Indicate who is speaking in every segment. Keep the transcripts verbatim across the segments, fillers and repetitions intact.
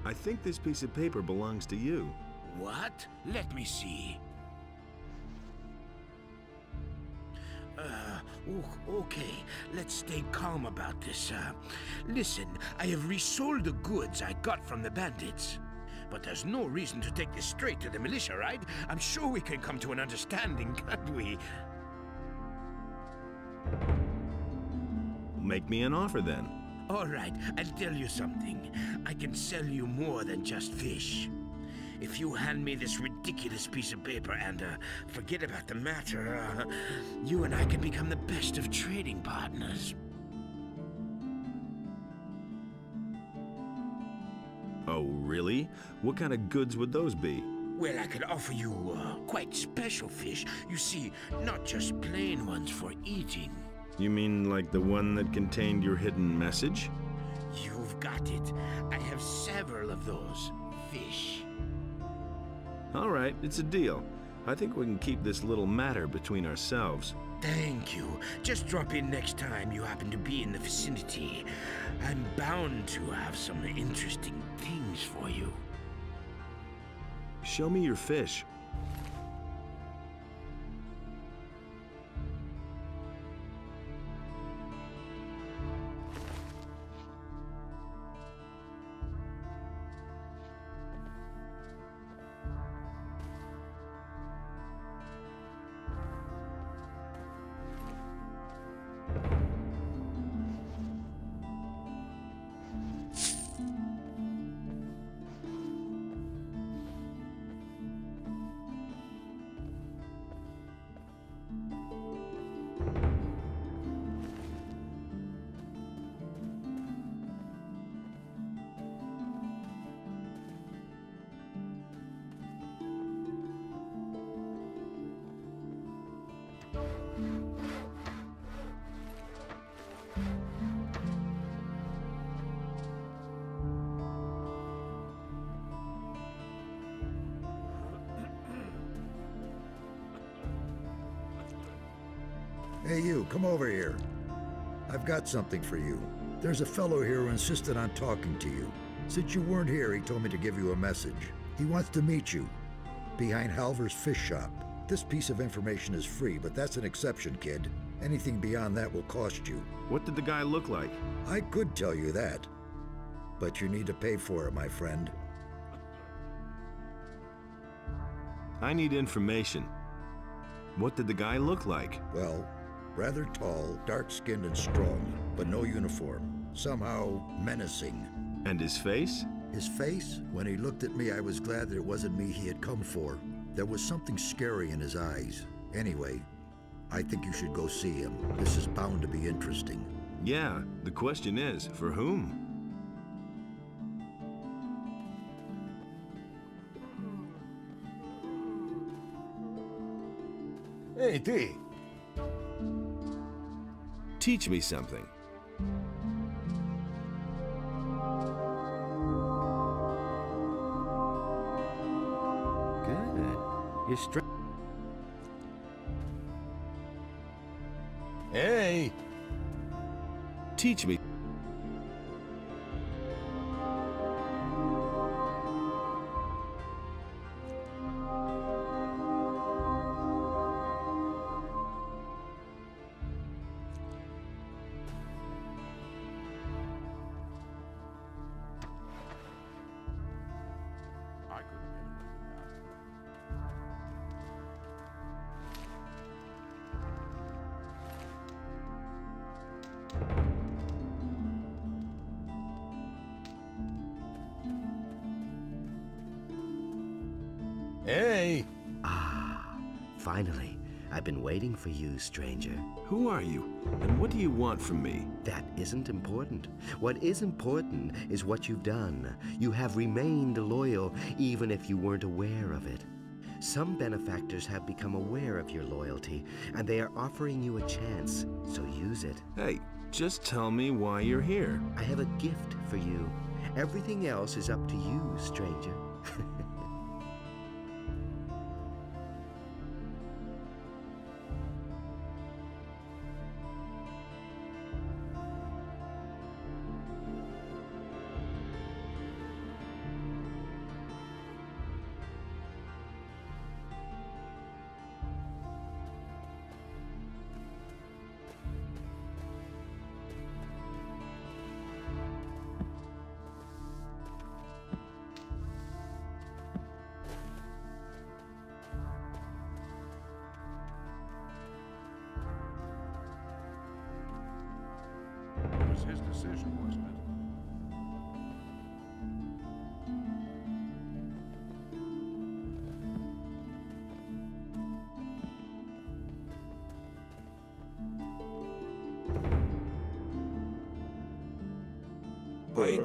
Speaker 1: I think this piece of paper belongs to you.
Speaker 2: What? Let me see. Uh, o- okay, let's stay calm about this. Uh, listen, I have resold the goods I got from the bandits. But there's no reason to take this straight to the militia, right? I'm sure we can come to an understanding, can't we?
Speaker 1: Make me an offer then.
Speaker 2: All right, I'll tell you something. I can sell you more than just fish. If you hand me this ridiculous piece of paper and uh, forget about the matter, uh, you and I can become the best of trading partners.
Speaker 1: Oh, really? What kind of goods would those be?
Speaker 2: Well, I could offer you uh, quite special fish. You see, not just plain ones for eating.
Speaker 1: You mean like the one that contained your hidden message?
Speaker 2: You've got it. I have several of those fish.
Speaker 1: All right, it's a deal. I think we can keep this little matter between ourselves.
Speaker 2: Thank you. Just drop in next time you happen to be in the vicinity. I'm bound to have some interesting things for you.
Speaker 1: Show me your fish.
Speaker 3: Hey you, come over here. I've got something for you. There's a fellow here who insisted on talking to you. Since you weren't here, he told me to give you a message. He wants to meet you, behind Halver's fish shop. This piece of information is free, but that's an exception, kid. Anything beyond that will cost you.
Speaker 1: What did the guy look like?
Speaker 3: I could tell you that, but you need to pay for it, my friend.
Speaker 1: I need information. What did the guy look like?
Speaker 3: Well, rather tall, dark-skinned and strong, but no uniform. Somehow menacing.
Speaker 1: And his face?
Speaker 3: His face? When he looked at me, I was glad that it wasn't me he had come for. There was something scary in his eyes. Anyway, I think you should go see him. This is bound to be interesting.
Speaker 1: Yeah, the question is, for whom?
Speaker 4: Hey, T.
Speaker 1: Teach me something.
Speaker 5: Good. You're straight.
Speaker 4: Hey.
Speaker 1: Teach me.
Speaker 4: Hey!
Speaker 5: Ah, finally. I've been waiting for you, stranger.
Speaker 1: Who are you, and what do you want from me?
Speaker 5: That isn't important. What is important is what you've done. You have remained loyal, even if you weren't aware of it. Some benefactors have become aware of your loyalty, and they are offering you a chance, so use it.
Speaker 1: Hey, just tell me why you're here.
Speaker 5: I have a gift for you. Everything else is up to you, stranger.
Speaker 6: his decision, wasn't it?
Speaker 2: Wait.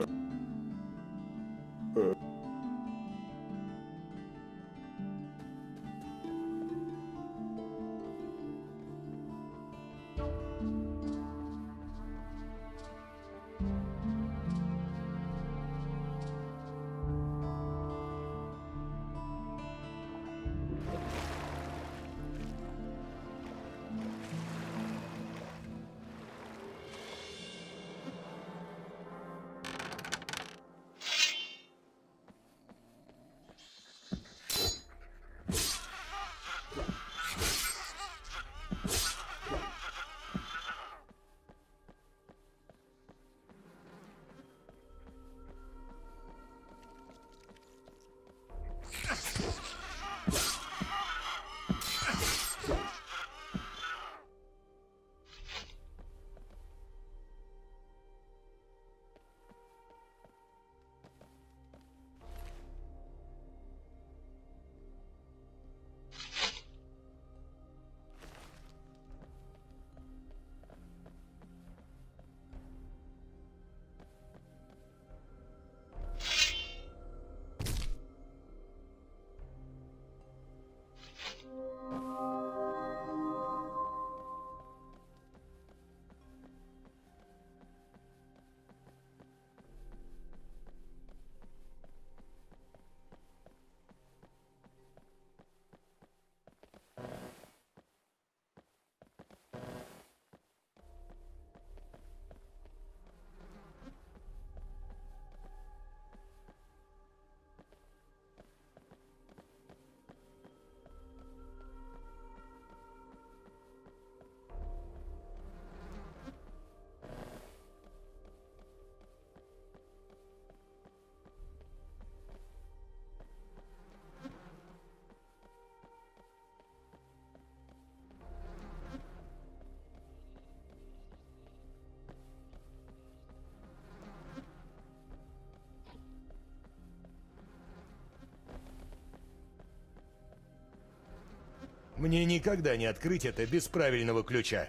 Speaker 4: Мне никогда не открыть это без правильного ключа.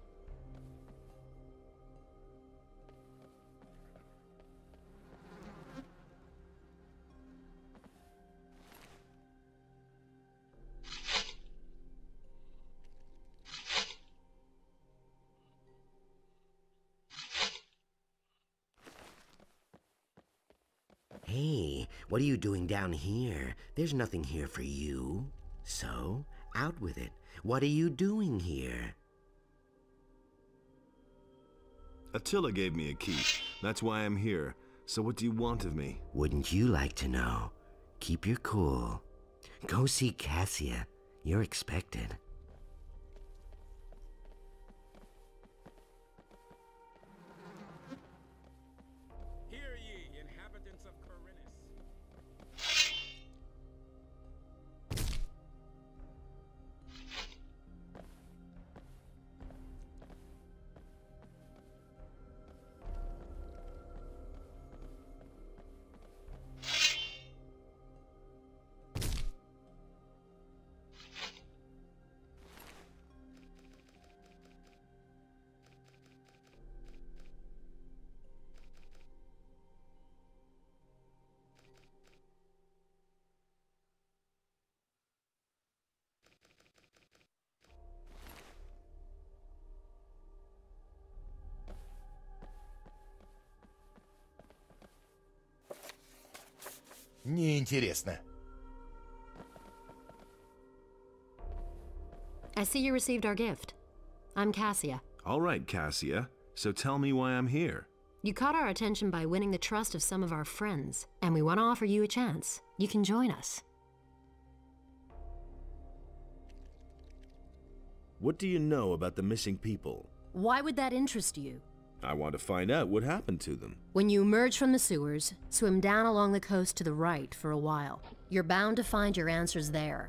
Speaker 5: Hey, what are you doing down here? There's nothing here for you. So, out with it. What are you doing here?
Speaker 1: Attila gave me a key. That's why I'm here. So what do you want of me?
Speaker 5: Wouldn't you like to know? Keep your cool. Go see Cassia. You're expected.
Speaker 6: Hear ye, inhabitants of Khorinis.
Speaker 4: Неинтересно.
Speaker 7: I see you received our gift. I'm Cassia.
Speaker 1: All right, Cassia. So tell me why I'm here.
Speaker 7: You caught our attention by winning the trust of some of our friends, and we want to offer you a chance. You can join us.
Speaker 1: What do you know about the missing people?
Speaker 7: Why would that interest you?
Speaker 1: I want to find out what happened to them.
Speaker 7: When you emerge from the sewers, swim down along the coast to the right for a while. You're bound to find your answers there.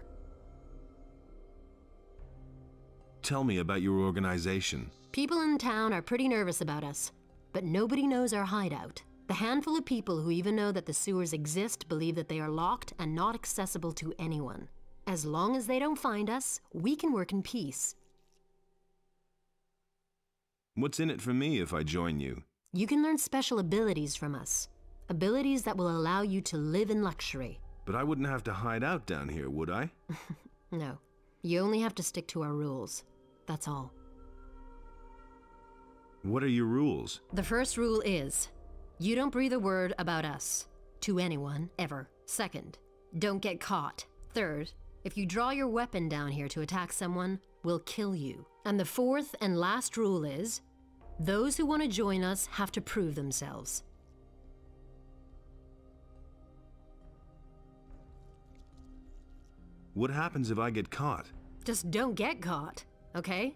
Speaker 1: Tell me about your organization.
Speaker 7: People in town are pretty nervous about us. but nobody knows our hideout. The handful of people who even know that the sewers exist believe that they are locked and not accessible to anyone. As long as they don't find us, we can work in peace.
Speaker 1: What's in it for me if I join you?
Speaker 7: You can learn special abilities from us. Abilities that will allow you to live in luxury.
Speaker 1: But I wouldn't have to hide out down here, would I?
Speaker 7: No. You only have to stick to our rules. That's all.
Speaker 1: What are your rules?
Speaker 7: The first rule is, you don't breathe a word about us to anyone, ever. Second, don't get caught. Third, if you draw your weapon down here to attack someone, we'll kill you. And the fourth and last rule is, those who want to join us have to prove themselves.
Speaker 1: What happens if I get caught?
Speaker 7: Just don't get caught, okay?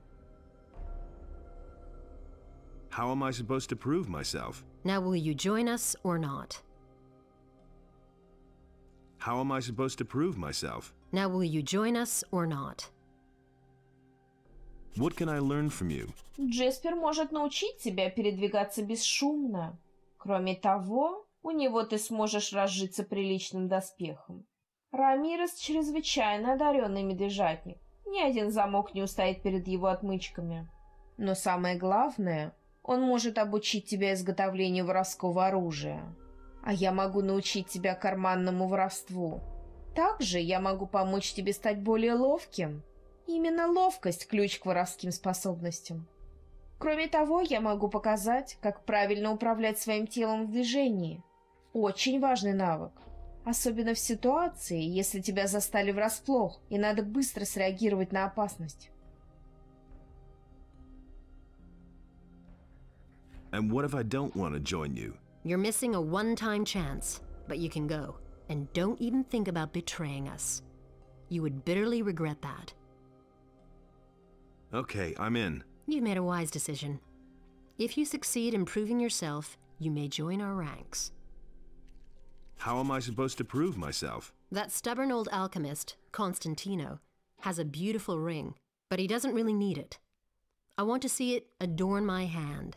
Speaker 1: How am I supposed to prove myself?
Speaker 7: Now, will you join us or not?
Speaker 1: How am I supposed to prove myself?
Speaker 7: Now, will you join us or not?
Speaker 1: What can I learn from you?
Speaker 8: Джеспер может научить тебя передвигаться бесшумно. Кроме того, у него ты сможешь разжиться приличным доспехом. Рамирес чрезвычайно одаренный медвежатник. Ни один замок не устоит перед его отмычками. Но самое главное, он может обучить тебя изготовлению воровского оружия. А я могу научить тебя карманному воровству. Также я могу помочь тебе стать более ловким. Именно ловкость – ключ к воровским способностям. Кроме того, я могу показать, как правильно управлять своим телом в движении. Очень важный навык. Особенно в ситуации, если тебя застали врасплох, и надо быстро среагировать на опасность.
Speaker 1: And what if I don't want to join you?
Speaker 7: You're missing a one-time chance, but you can go. And don't even think about betraying us. You would bitterly regret that.
Speaker 1: Okay, I'm in.
Speaker 7: You've made a wise decision. If you succeed in proving yourself, you may join our ranks.
Speaker 1: How am I supposed to prove myself?
Speaker 7: That stubborn old alchemist, Constantino, has a beautiful ring, but he doesn't really need it. I want to see it adorn my hand.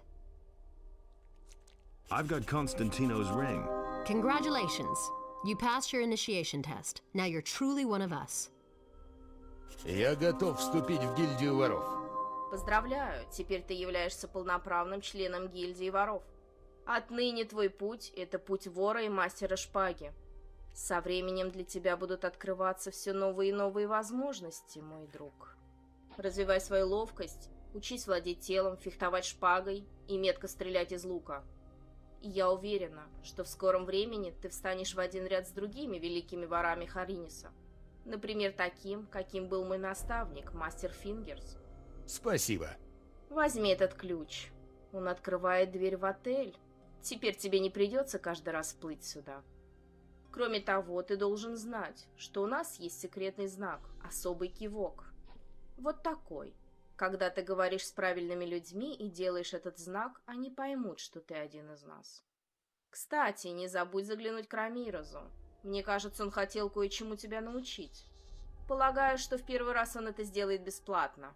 Speaker 1: I've got Constantino's ring.
Speaker 7: Congratulations. You passed your initiation test. Now you're truly one of us.
Speaker 4: Я готов вступить в гильдию воров.
Speaker 8: Поздравляю, теперь ты являешься полноправным членом гильдии воров. Отныне твой путь – это путь вора и мастера шпаги. Со временем для тебя будут открываться все новые и новые возможности, мой друг. Развивай свою ловкость, учись владеть телом, фехтовать шпагой и метко стрелять из лука. И я уверена, что в скором времени ты встанешь в один ряд с другими великими ворами Хариниса. Например, таким, каким был мой наставник, мастер Фингерс.
Speaker 4: Спасибо.
Speaker 8: Возьми этот ключ. Он открывает дверь в отель. Теперь тебе не придется каждый раз плыть сюда. Кроме того, ты должен знать, что у нас есть секретный знак, особый кивок. Вот такой. Когда ты говоришь с правильными людьми и делаешь этот знак, они поймут, что ты один из нас. Кстати, не забудь заглянуть к Рамирезу. Мне кажется, он хотел кое-чему тебя научить. Полагаю, что в первый раз он это сделает бесплатно.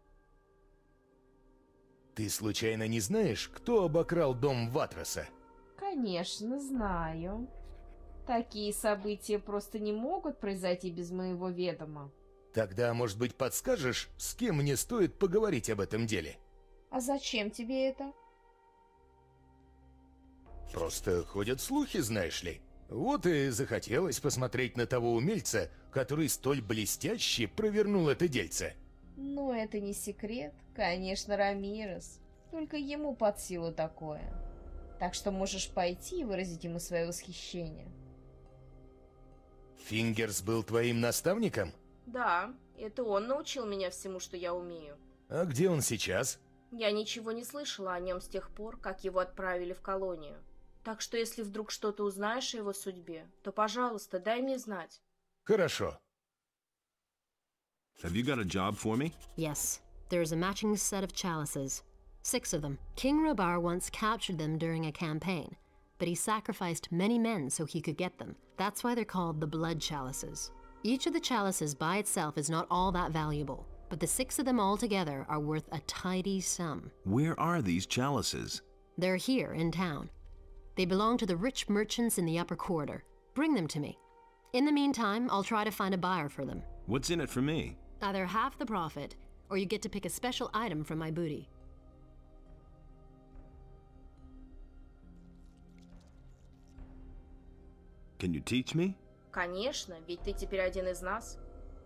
Speaker 4: Ты случайно не знаешь, кто обокрал дом Ватроса?
Speaker 8: Конечно, знаю. Такие события просто не могут произойти без моего ведома.
Speaker 4: Тогда, может быть, подскажешь, с кем мне стоит поговорить об этом деле?
Speaker 8: А зачем тебе это?
Speaker 4: Просто ходят слухи, знаешь ли. Вот и захотелось посмотреть на того умельца, который столь блестяще провернул это дельце.
Speaker 8: Но это не секрет. Конечно, Рамирес. Только ему под силу такое. Так что можешь пойти и выразить ему свое восхищение.
Speaker 4: Фингерс был твоим наставником?
Speaker 8: Да, это он научил меня всему, что я умею.
Speaker 4: А где он сейчас?
Speaker 8: Я ничего не слышала о нем с тех пор, как его отправили в колонию. Так что если вдруг что-то узнаешь о его судьбе, то, пожалуйста, дай мне знать.
Speaker 4: Хорошо.
Speaker 1: Have you got a job for me?
Speaker 7: Yes, there's a matching set of chalices. Six of them. King Robar once captured them during a campaign, but he sacrificed many men so he could get them. That's why they're called the blood chalices. Each of the chalices by itself is not all that valuable, but the six of them all together are worth a tidy sum.
Speaker 1: Where are these chalices?
Speaker 7: They're here in town. They belong to the rich merchants in the upper corridor. Bring them to me. In the meantime, I'll try to find a buyer for them.
Speaker 1: What's in it for me?
Speaker 7: Either half the profit, or you get to pick a special item from my booty.
Speaker 1: Can you teach me?
Speaker 8: Конечно, ведь ты теперь один из нас.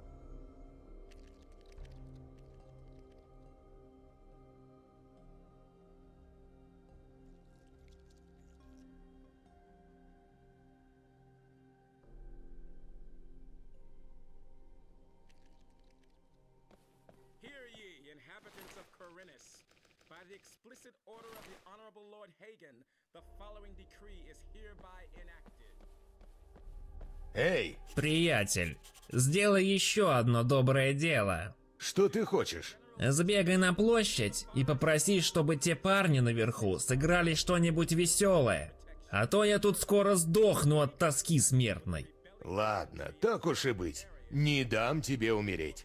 Speaker 6: Hear ye, inhabitants of Corinus. By the explicit order of the Honorable Lord Hagen, the following decree is hereby enacted.
Speaker 4: Эй,
Speaker 9: Приятель, сделай еще одно доброе дело.
Speaker 4: что ты хочешь?
Speaker 9: Сбегай на площадь и попроси, чтобы те парни наверху сыграли что-нибудь веселое. А то я тут скоро сдохну от тоски смертной.
Speaker 4: Ладно, так уж и быть. Не дам тебе умереть.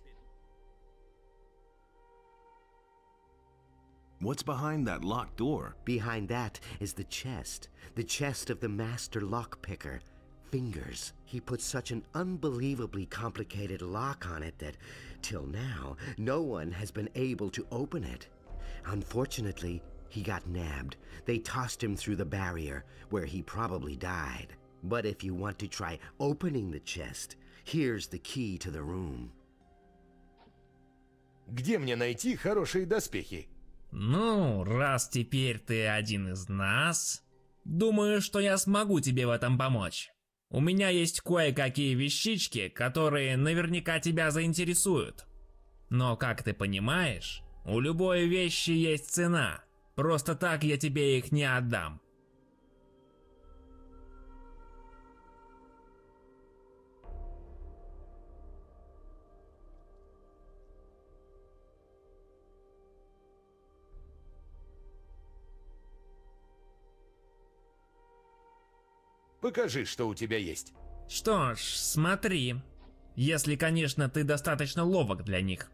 Speaker 1: What's behind that locked door?
Speaker 5: Behind that is the chest. The chest of the master lockpicker. Fingers. He put such an unbelievably complicated lock on it that, till now, no one has been able to open it. Unfortunately, he got nabbed. They tossed him through the barrier, where he probably died. But if you want to try opening the chest, here's the key to the room.
Speaker 4: Где мне найти хорошие доспехи?
Speaker 9: Ну, раз теперь ты один из нас, думаю, что я смогу тебе в этом помочь. У меня есть кое-какие вещички, которые наверняка тебя заинтересуют. Но, как ты понимаешь, у любой вещи есть цена. Просто так я тебе их не отдам.
Speaker 4: Покажи, что у тебя есть.
Speaker 9: Что ж, смотри. Если, конечно, ты достаточно ловок для них.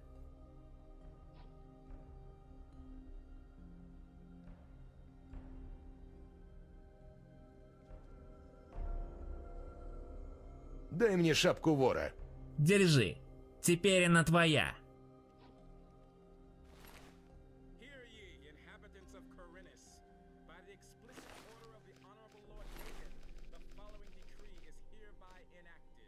Speaker 4: Дай мне шапку вора.
Speaker 9: Держи. Теперь она твоя.
Speaker 6: Hear ye, inhabitants of Corinus. By the explicit order of the Honorable Lord Hagen, the following decree is hereby enacted.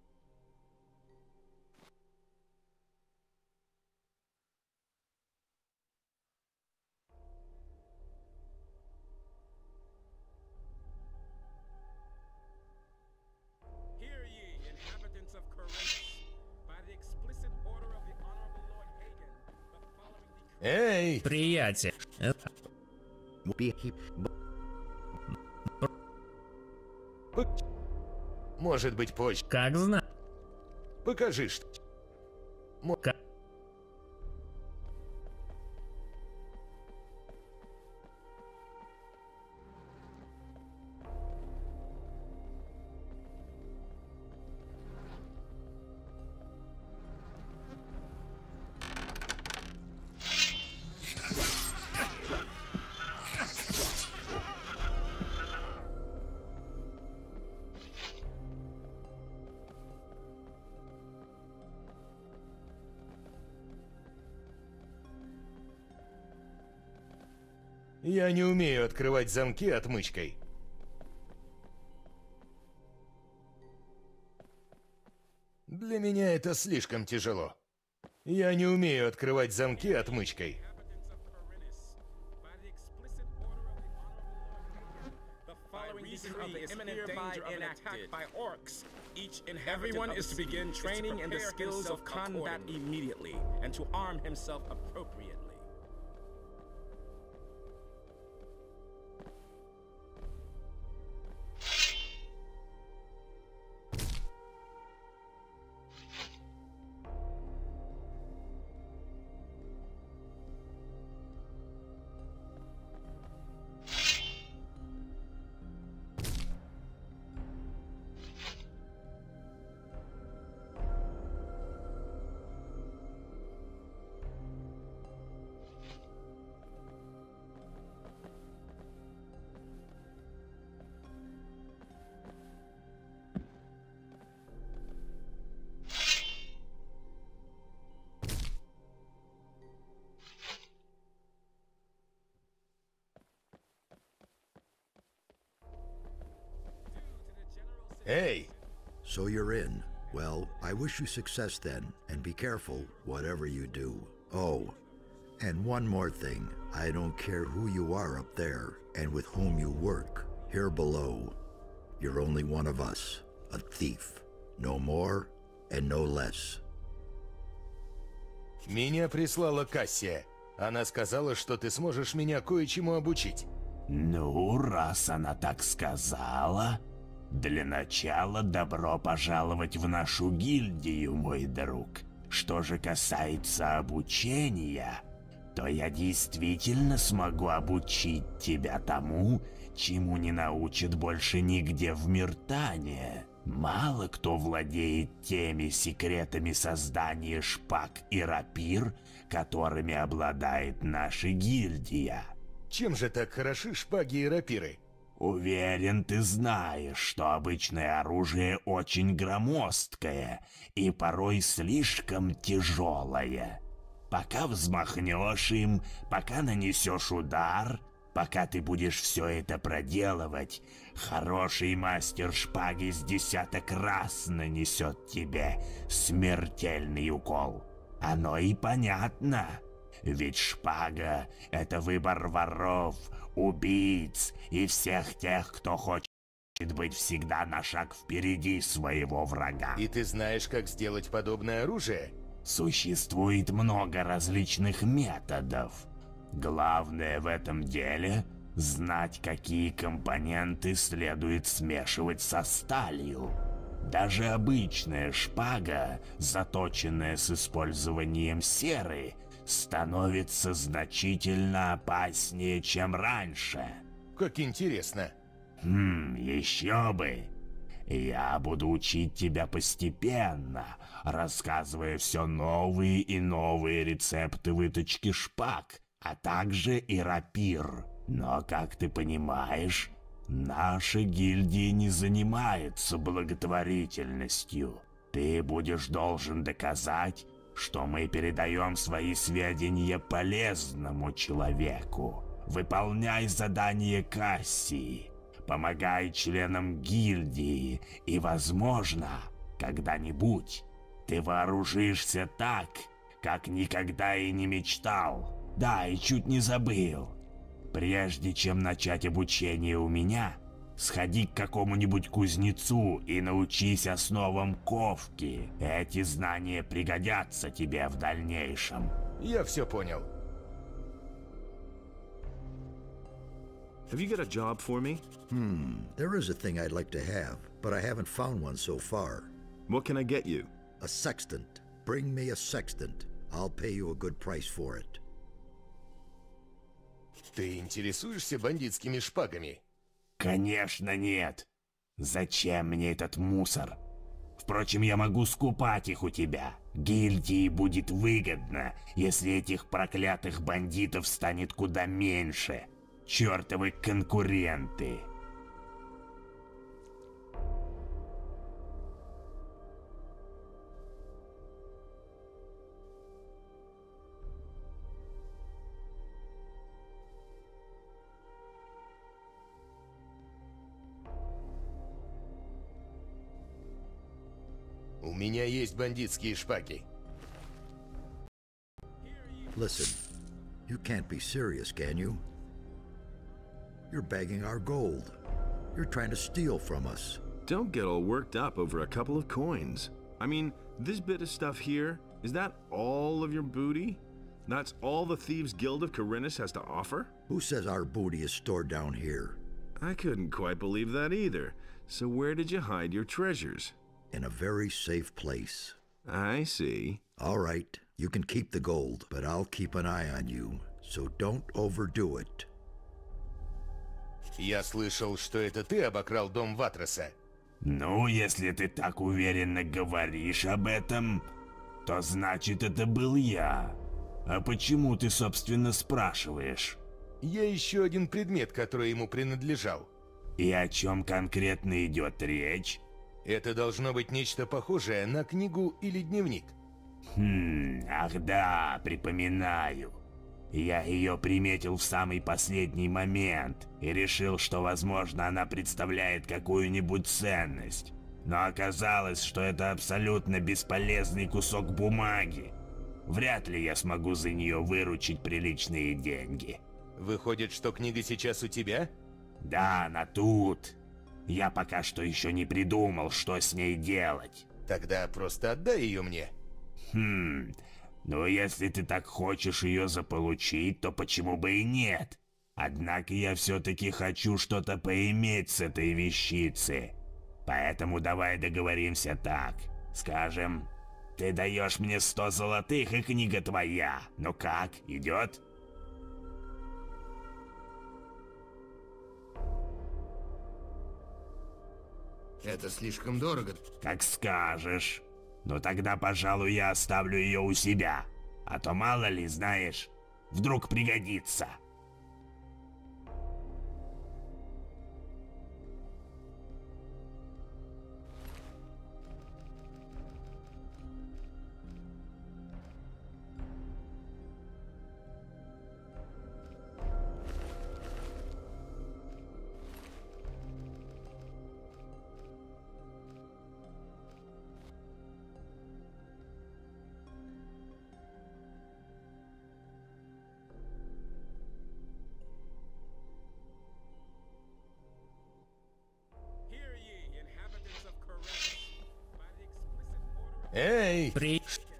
Speaker 6: Hear ye, inhabitants of Corinus. By the explicit order of the Honorable Lord Hagen, the following decree...
Speaker 4: Эй,
Speaker 9: Приятель. э,
Speaker 5: Be- he-
Speaker 4: может быть, позже.
Speaker 9: Как знать.
Speaker 4: Покажи, что... Мо-
Speaker 9: Как...
Speaker 4: Я не умею открывать замки отмычкой. Для меня это слишком тяжело. Я не умею открывать замки отмычкой.
Speaker 6: Everyone is to begin training in the skills of combat immediately, and to arm himself appropriately.
Speaker 4: Эй!
Speaker 3: So you're in. Well, I wish you success then, and be careful, whatever you do. Oh, and one more thing. I don't care who you are up there, and with whom you work. Here below, you're only one of us. A thief. No more, and no less.
Speaker 4: Меня прислала Кассия. Она сказала, что ты сможешь меня кое-чему обучить.
Speaker 2: Ну, раз она так сказала, для начала добро пожаловать в нашу гильдию, мой друг. Что же касается обучения, то я действительно смогу обучить тебя тому, чему не научат больше нигде в Миртане. Мало кто владеет теми секретами создания шпаг и рапир, которыми обладает наша гильдия.
Speaker 4: Чем же так хороши шпаги и рапиры?
Speaker 2: Уверен, ты знаешь, что обычное оружие очень громоздкое и порой слишком тяжелое. Пока взмахнешь им, пока нанесешь удар, пока ты будешь все это проделывать, хороший мастер шпаги с десяток раз нанесет тебе смертельный укол. Оно и понятно, ведь шпага — это выбор воров, убийц и всех тех, кто хочет быть всегда на шаг впереди своего врага.
Speaker 4: И ты знаешь, как сделать подобное оружие?
Speaker 2: Существует много различных методов. Главное в этом деле — знать, какие компоненты следует смешивать со сталью. Даже обычная шпага, заточенная с использованием серы, становится значительно опаснее, чем раньше.
Speaker 4: Как интересно.
Speaker 2: Хм, еще бы. Я буду учить тебя постепенно, рассказывая все новые и новые рецепты выточки шпаг, а также и рапир. Но, как ты понимаешь, наша гильдия не занимается благотворительностью. Ты будешь должен доказать, что мы передаем свои сведения полезному человеку. Выполняй задание Кассии, помогай членам гильдии, и, возможно, когда-нибудь ты вооружишься так, как никогда и не мечтал. Да, и чуть не забыл. Прежде чем начать обучение у меня, сходи к какому-нибудь кузнецу и научись основам ковки. Эти знания пригодятся тебе в дальнейшем.
Speaker 4: Я все понял.
Speaker 1: Have you got a job for me?
Speaker 3: Hmm, there is a thing I'd like to have, but I haven't found one so far.
Speaker 1: What can I get you?
Speaker 3: A sextant. Bring me a sextant. I'll pay you a good price for it.
Speaker 4: Ты интересуешься бандитскими шпагами?
Speaker 2: Конечно нет. Зачем мне этот мусор? Впрочем, я могу скупать их у тебя. Гильдии будет выгодно, если этих проклятых бандитов станет куда меньше. Чёртовы конкуренты.
Speaker 4: У меня есть бандитские шпаги.
Speaker 3: Listen, you can't be serious, can you? You're bagging our gold. You're trying to steal from us.
Speaker 1: Don't get all worked up over a couple of coins. I mean, this bit of stuff here, is that all of your booty? That's all the Thieves Guild of Khorinis has to offer?
Speaker 3: Who says our booty is stored down here?
Speaker 1: I couldn't quite believe that either. So where did you hide your treasures?
Speaker 3: In a very safe place.
Speaker 1: I see.
Speaker 3: All right, you can keep the gold, but I'll keep an eye on you, so don't overdo it.
Speaker 4: Я слышал, что это ты обокрал дом Ватроса.
Speaker 2: Ну, если ты так уверенно говоришь об этом, то значит, это был я. А почему ты, собственно, спрашиваешь?
Speaker 4: Я ищу один предмет, который ему принадлежал.
Speaker 2: И о чем конкретно идет речь?
Speaker 4: Это должно быть нечто похожее на книгу или дневник.
Speaker 2: Хм, ах да, припоминаю.
Speaker 10: Я ее приметил в самый последний момент и решил, что, возможно, она представляет какую-нибудь ценность. Но оказалось, что это абсолютно бесполезный кусок бумаги. Вряд ли я смогу за нее выручить приличные деньги.
Speaker 4: Выходит, что книга сейчас у тебя?
Speaker 10: Да, она тут. Я пока что еще не придумал, что с ней делать.
Speaker 4: Тогда просто отдай ее мне.
Speaker 10: Хм, ну если ты так хочешь ее заполучить, то почему бы и нет? Однако я все-таки хочу что-то поиметь с этой вещицы. Поэтому давай договоримся так. Скажем, ты даешь мне сто золотых, и книга твоя. Ну как, идет?
Speaker 4: Это слишком дорого.
Speaker 10: Как скажешь. Но тогда, пожалуй, я оставлю ее у себя. А то мало ли, знаешь, вдруг пригодится.
Speaker 4: Эй!
Speaker 9: При...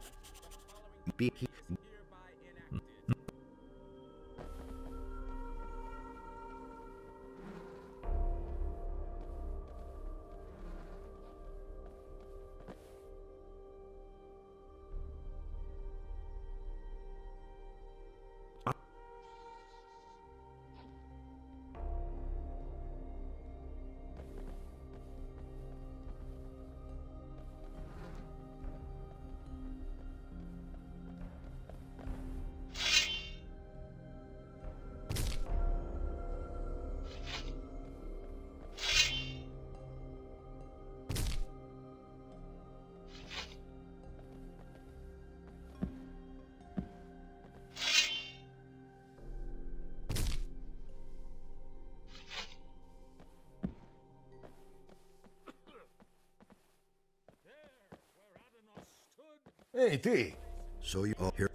Speaker 4: Эй, ты!
Speaker 3: So you all here?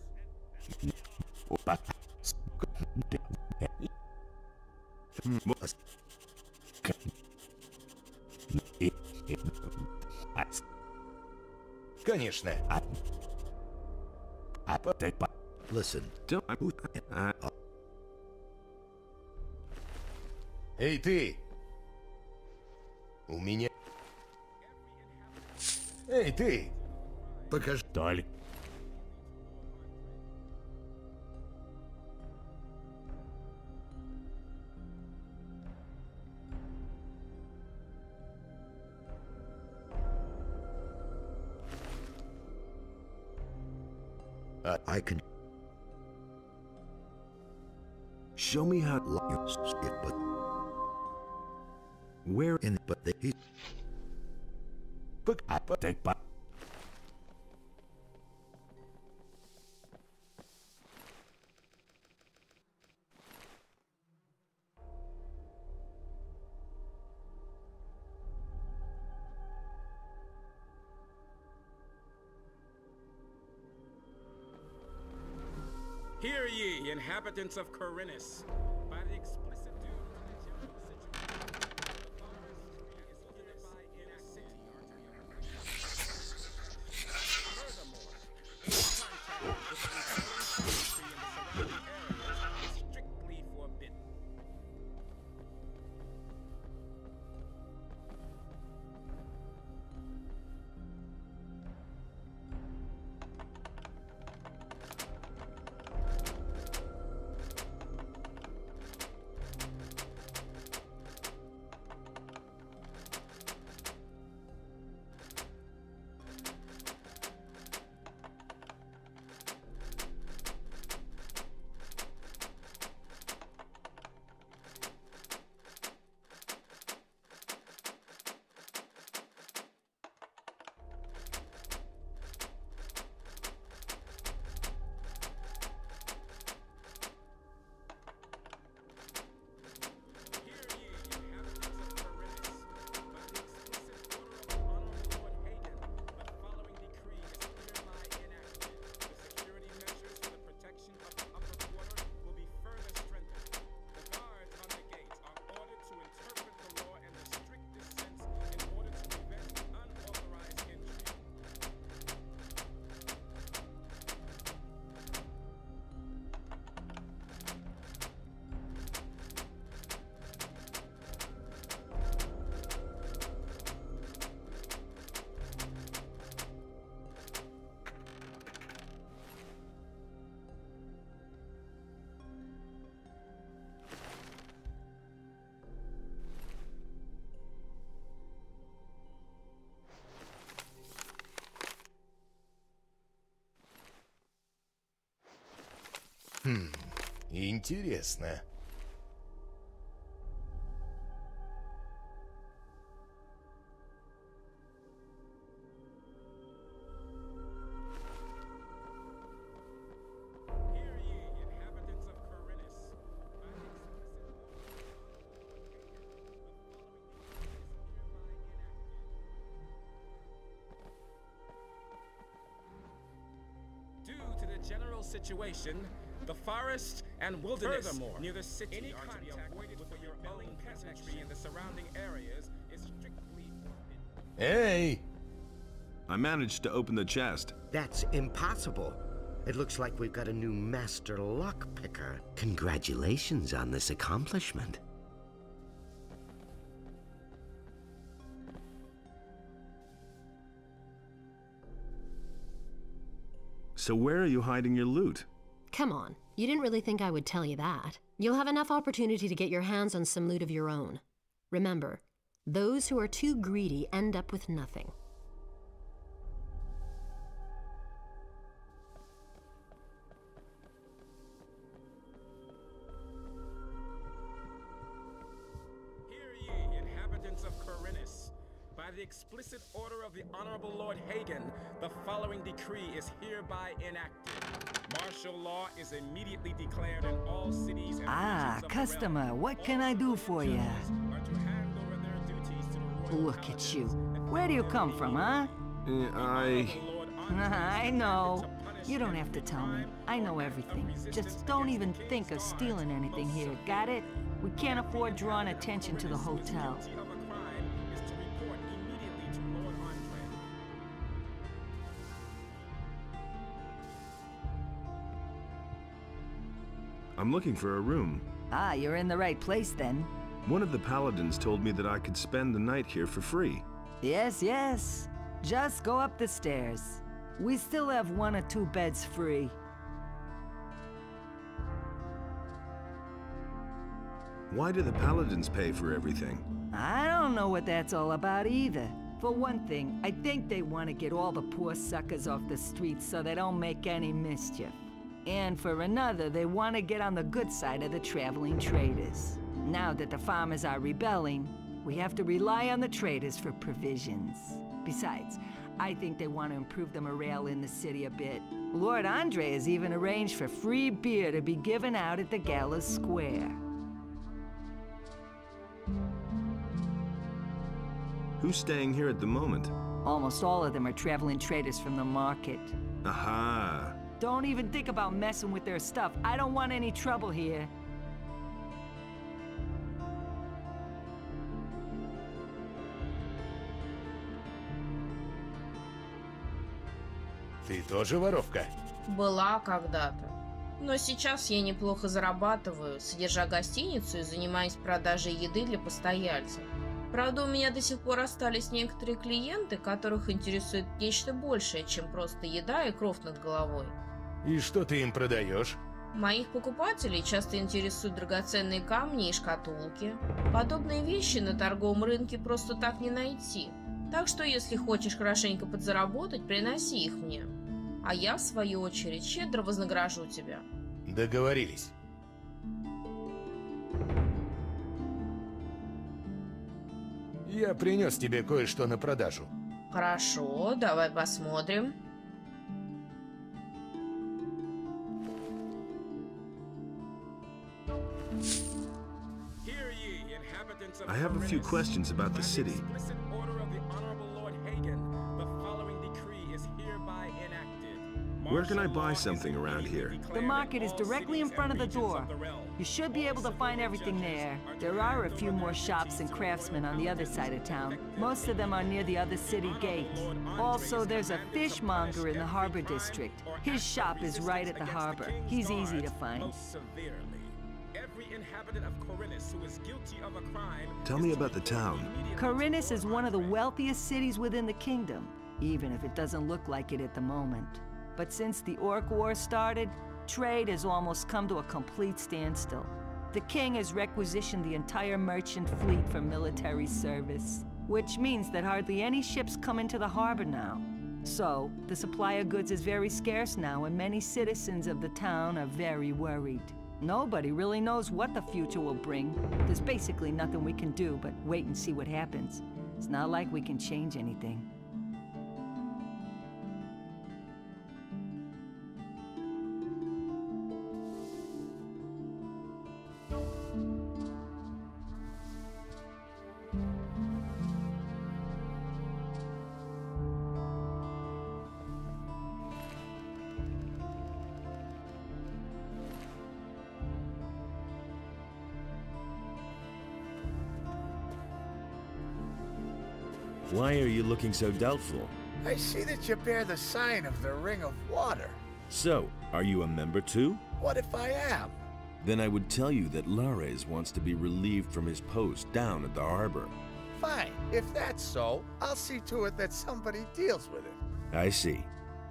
Speaker 4: Конечно.
Speaker 3: Listen.
Speaker 4: Эй, ты! У меня... Эй, ты!
Speaker 3: Покажи.
Speaker 10: Только...
Speaker 3: I can
Speaker 1: Show me how...
Speaker 3: you skip, but
Speaker 1: Where...
Speaker 3: in but they he
Speaker 10: Так, по-
Speaker 6: Hear ye, inhabitants of Corinus. By the explicit dues of the general situation, the following decree is hereby enacted. Furthermore, any contact with the industry in the surrounding areas is strictly forbidden.
Speaker 4: Хм, интересно.
Speaker 6: General situation, the forest and wilderness Furthermore, near the city any are to be avoided for your own peasantry in the surrounding areas is strictly forbidden.
Speaker 4: Hey!
Speaker 1: I managed to open the chest.
Speaker 5: That's impossible. It looks like we've got a new master lockpicker. Congratulations on this accomplishment.
Speaker 1: So where are you hiding your loot?
Speaker 7: Come on, you didn't really think I would tell you that. You'll have enough opportunity to get your hands on some loot of your own. Remember, those who are too greedy end up with nothing.
Speaker 6: Hear ye, inhabitants of Khorinis. By the explicit order of the Honorable Lord Hagen, the following decree is hereby enacted. Martial law is immediately declared in all cities and
Speaker 11: Ah, customer, what can I do for you? Look at you. Where do you come from, huh?
Speaker 1: Uh, I...
Speaker 11: I know. You don't have to tell me. I know everything. Just don't even think of stealing anything here, got it? We can't afford drawing attention to the hotel.
Speaker 1: I'm looking for a room.
Speaker 11: Ah, you're in the right place then.
Speaker 1: One of the paladins told me that I could spend the night here for free.
Speaker 11: Yes, yes. Just go up the stairs. We still have one or two beds free.
Speaker 1: Why do the paladins pay for everything?
Speaker 11: I don't know what that's all about either. For one thing, I think they want to get all the poor suckers off the streets so they don't make any mischief. And for another, they want to get on the good side of the traveling traders. Now that the farmers are rebelling, we have to rely on the traders for provisions. Besides, I think they want to improve the morale in the city a bit. Lord Andre has even arranged for free beer to be given out at the Gala Square.
Speaker 1: Who's staying here at the moment?
Speaker 11: Almost all of them are traveling traders from the market.
Speaker 1: Aha!
Speaker 11: Don't even think about messing with their stuff. I don't want any trouble here.
Speaker 4: Ты тоже воровка?
Speaker 8: Была когда-то. Но сейчас я неплохо зарабатываю, содержа гостиницу и занимаясь продажей еды для постояльцев. Правда, у меня до сих пор остались некоторые клиенты, которых интересует нечто большее, чем просто еда и кров над головой.
Speaker 4: И что ты им продаешь?
Speaker 8: Моих покупателей часто интересуют драгоценные камни и шкатулки. Подобные вещи на торговом рынке просто так не найти. Так что, если хочешь хорошенько подзаработать, приноси их мне. А я, в свою очередь, щедро вознагражу тебя.
Speaker 4: Договорились. Я принес тебе кое-что на продажу.
Speaker 8: Хорошо, давай посмотрим.
Speaker 1: I have a few questions about the city. Where can I buy something around here?
Speaker 11: The market is directly in front of the door. You should be able to find everything there. There are a few more shops and craftsmen on the other side of town. Most of them are near the other city gates. Also, there's a fishmonger in the harbor district. His shop is right at the harbor. He's easy to find.
Speaker 1: Tell me about the town.
Speaker 11: Khorinis is one of the wealthiest cities within the kingdom, even if it doesn't look like it at the moment. But since the Orc War started, trade has almost come to a complete standstill. The king has requisitioned the entire merchant fleet for military service, which means that hardly any ships come into the harbor now. So, the supply of goods is very scarce now, and many citizens of the town are very worried. Nobody really knows what the future will bring. There's basically nothing we can do but wait and see what happens. It's not like we can change anything.
Speaker 1: Why are you looking so doubtful?
Speaker 12: I see that you bear the sign of the Ring of Water.
Speaker 1: So, are you a member too?
Speaker 12: What if I am?
Speaker 1: Then I would tell you that Lares wants to be relieved from his post down at the harbor.
Speaker 12: Fine. If that's so, I'll see to it that somebody deals with it.
Speaker 1: I see.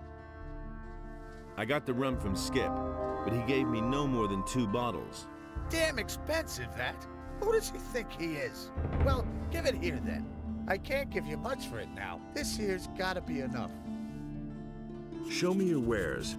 Speaker 1: I got the rum from Skip, but he gave me no more than two bottles.
Speaker 12: Damn expensive, that. Who does he think he is? Well, give it here then. I can't give you much for it now. This here's gotta be enough.
Speaker 1: Show me your wares.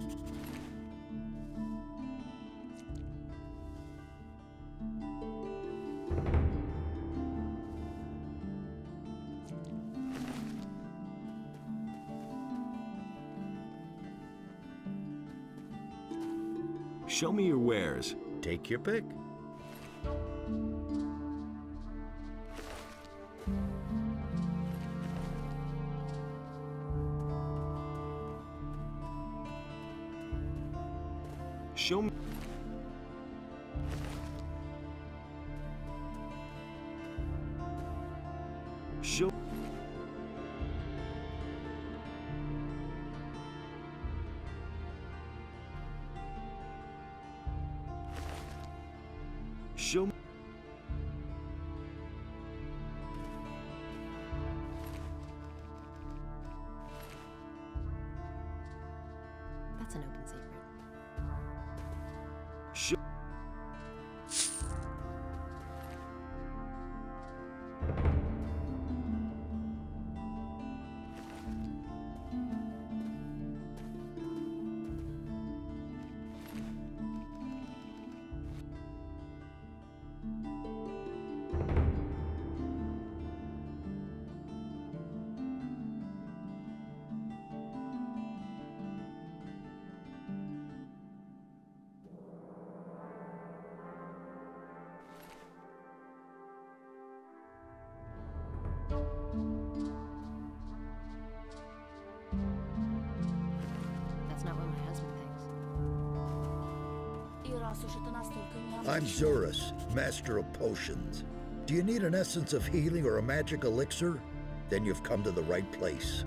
Speaker 1: Show me your wares.
Speaker 5: Take your pick.
Speaker 1: Show me. Show. Show me.
Speaker 7: That's an open secret.
Speaker 1: Show.
Speaker 7: That's not what my husband thinks.
Speaker 3: I'm Zurus, Master of Potions. Do you need an essence of healing or a magic elixir? Then you've come to the right place.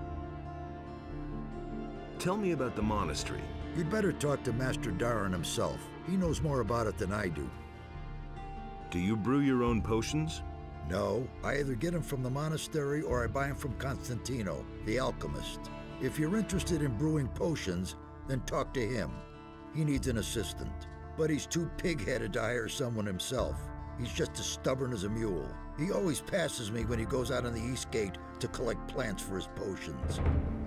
Speaker 1: Tell me about the monastery.
Speaker 3: You'd better talk to Master Darren himself. He knows more about it than I do.
Speaker 1: Do you brew your own potions?
Speaker 3: No, I either get them from the monastery or I buy them from Constantino, the alchemist. If you're interested in brewing potions, then talk to him. He needs an assistant, but he's too pig-headed to hire someone himself. He's just as stubborn as a mule. He always passes me when he goes out on the East Gate to collect plants for his potions.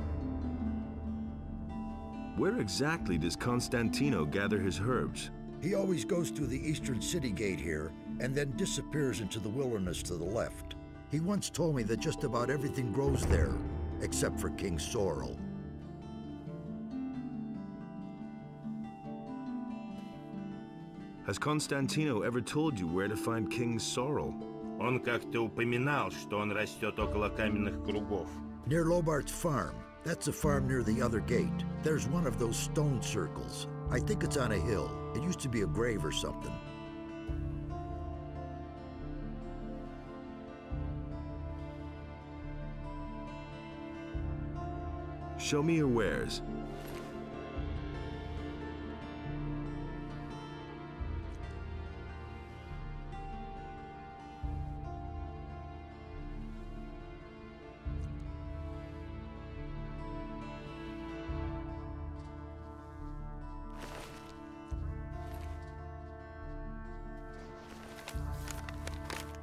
Speaker 1: Where exactly does Constantino gather his herbs?
Speaker 3: He always goes through the eastern city gate here and then disappears into the wilderness to the left. He once told me that just about everything grows there, except for King Sorrel.
Speaker 1: Has Constantino ever told you where to find King Sorrel?
Speaker 10: Он как-то упоминал, что он растет около каменных кругов.
Speaker 3: Near Lobart's farm. That's a farm near the other gate. There's one of those stone circles. I think it's on a hill. It used to be a grave or something.
Speaker 1: Show me your wares.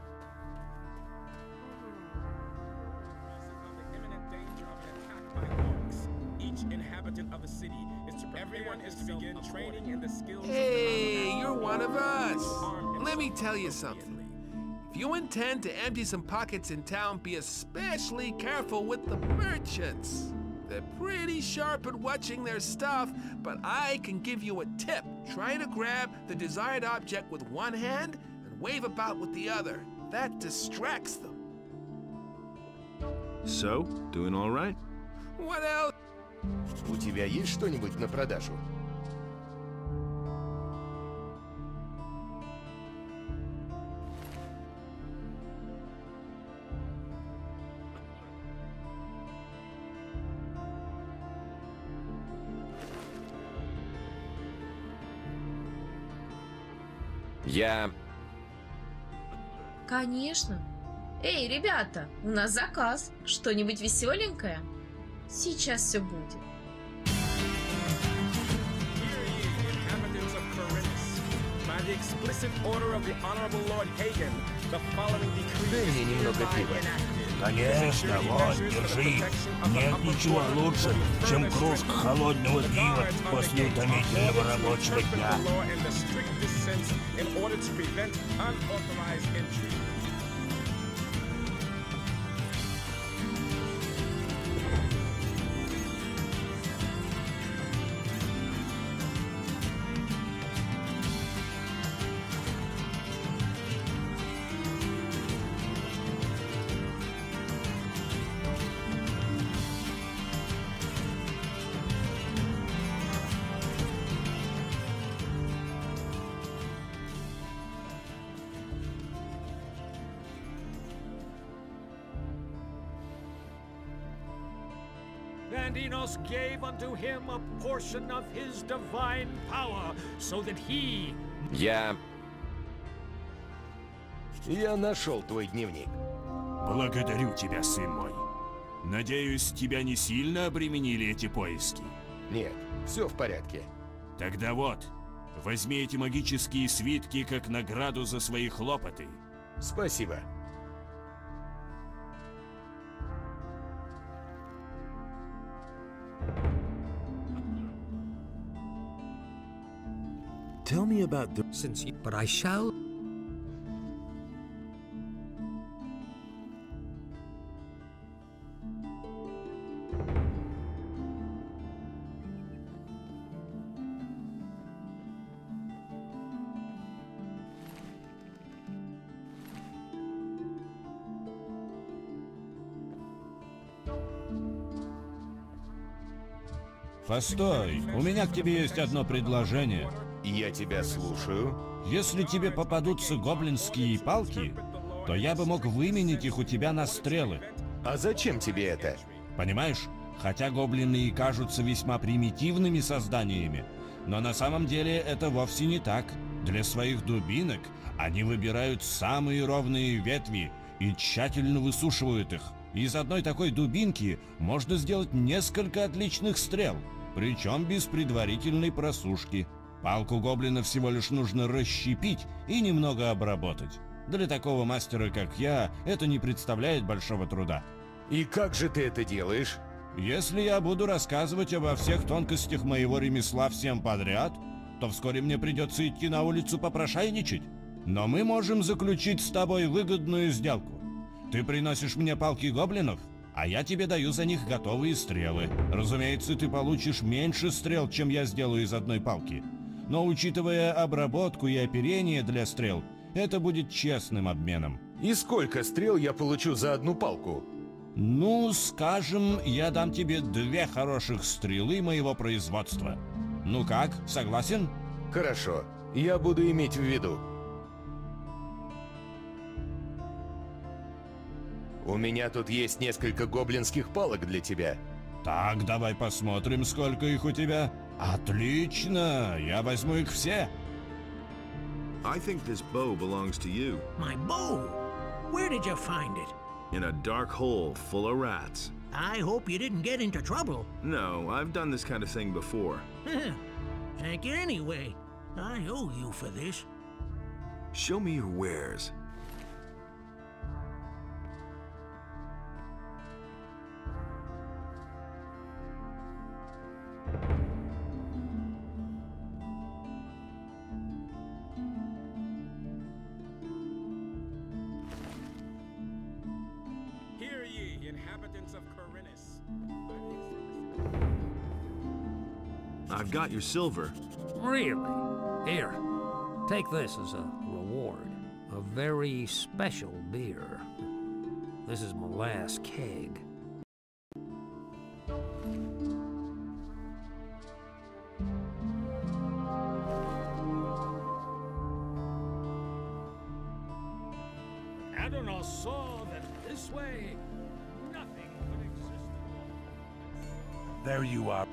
Speaker 6: This is under imminent danger of an attack by everyone is to begin training in the skills.
Speaker 13: Hey, you're one of us. Let me tell you something. If you intend to empty some pockets in town, be especially careful with the merchants. They're pretty sharp at watching their stuff, but I can give you a tip. Try to grab the desired object with one hand and wave about with the other. That distracts them.
Speaker 1: So, doing all right?
Speaker 13: What else?
Speaker 4: У тебя есть что-нибудь на продажу?
Speaker 14: Я...
Speaker 8: Конечно. Эй, ребята, у нас заказ. Что-нибудь веселенькое? Сейчас все будет.
Speaker 6: By the explicit order of the Honorable Lord Hagen, the following decree is hereby enacted.
Speaker 10: Конечно, вот, держи. Нет ничего лучше, чем кружка холодного пива после утомительного рабочего дня.
Speaker 6: In order to prevent unauthorized entry.
Speaker 15: And Enos gave unto him a portion of his divine power, so that he...
Speaker 14: Я...
Speaker 4: Я нашел твой дневник.
Speaker 10: Благодарю тебя, сын мой. Надеюсь, тебя не сильно обременили эти поиски?
Speaker 4: Нет, все в порядке.
Speaker 10: Тогда вот, возьми эти магические свитки как награду за свои хлопоты.
Speaker 4: Спасибо.
Speaker 2: Tell me about the... Since you... But I shall...
Speaker 16: Постой, у меня к тебе есть одно предложение.
Speaker 4: Я тебя слушаю.
Speaker 16: Если тебе попадутся гоблинские палки, то я бы мог выменить их у тебя на стрелы.
Speaker 4: А зачем тебе это?
Speaker 16: Понимаешь, хотя гоблины и кажутся весьма примитивными созданиями, но на самом деле это вовсе не так. Для своих дубинок они выбирают самые ровные ветви и тщательно высушивают их. Из одной такой дубинки можно сделать несколько отличных стрел, причем без предварительной просушки. Палку гоблина всего лишь нужно расщепить и немного обработать. Для такого мастера, как я, это не представляет большого труда.
Speaker 4: И как же ты это делаешь?
Speaker 16: Если я буду рассказывать обо всех тонкостях моего ремесла всем подряд, то вскоре мне придется идти на улицу попрошайничать. Но мы можем заключить с тобой выгодную сделку. Ты приносишь мне палки гоблинов, а я тебе даю за них готовые стрелы. Разумеется, ты получишь меньше стрел, чем я сделаю из одной палки. Но учитывая обработку и оперение для стрел, это будет честным обменом.
Speaker 4: И сколько стрел я получу за одну палку?
Speaker 16: Ну, скажем, я дам тебе две хороших стрелы моего производства. Ну как, согласен?
Speaker 4: Хорошо, я буду иметь в виду. У меня тут есть несколько гоблинских палок для тебя.
Speaker 16: Так, давай посмотрим, сколько их у тебя. Отлично, я возьму их все.
Speaker 1: I think this bow belongs to you.
Speaker 2: My bow? Where did you find it?
Speaker 1: In a dark hole full of rats.
Speaker 2: I hope you didn't get into trouble.
Speaker 1: No, I've done this kind of thing before.
Speaker 2: Thank you anyway. I owe you for this.
Speaker 1: Show me your wares.
Speaker 6: inhabitants of Corinus.
Speaker 1: I've got your silver.
Speaker 15: Really? Here, take this as a reward. A very special beer. This is my last keg. Adonai saw that this way, nothing could exist.
Speaker 10: There you are.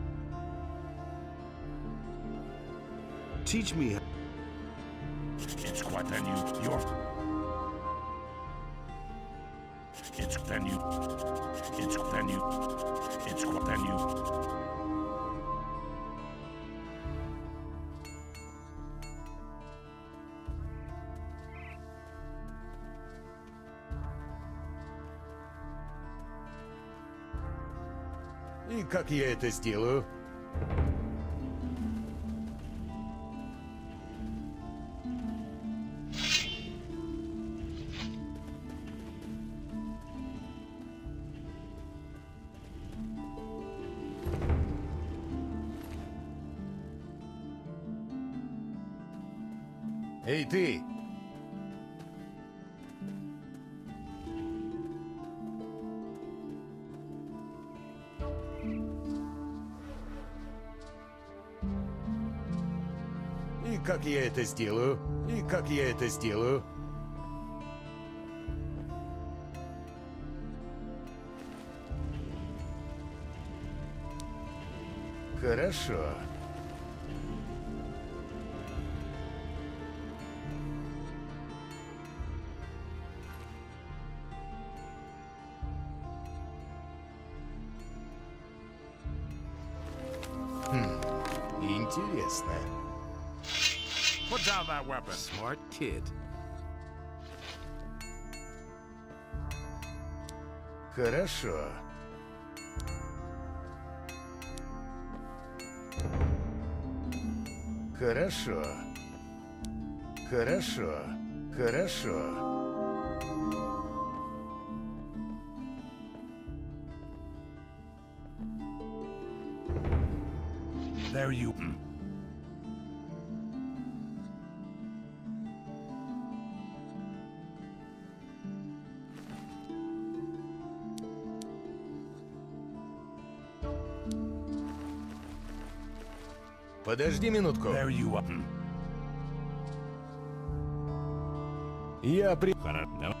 Speaker 1: Teach me.
Speaker 10: It's quite then you. You're. It's then you. It's then you. It's quite then you.
Speaker 4: И как я это сделаю? Эй, ты! И как я это сделаю? И как я это сделаю? Хорошо. Хм, интересно.
Speaker 10: Put down that weapon.
Speaker 2: Smart kid.
Speaker 4: Хорошо. Хорошо. Хорошо. Хорошо.
Speaker 10: There you.
Speaker 4: Подожди минутку.
Speaker 10: There you are.
Speaker 4: Я при...
Speaker 16: Хорошо.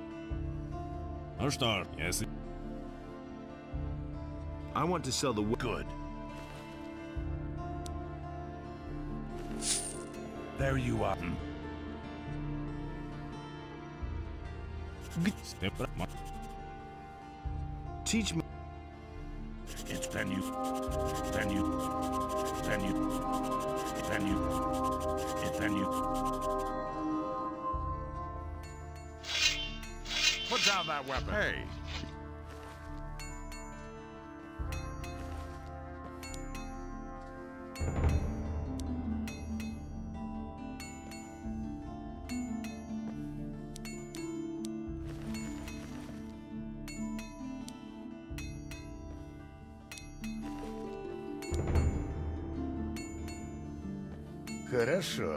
Speaker 16: Ну что, если...
Speaker 1: I want to sell the...
Speaker 10: Good. There you are.
Speaker 1: Teach me.
Speaker 10: It's then you. Then you. Then you. Then you. It's then you. Put down that weapon. Hey.
Speaker 4: Хорошо.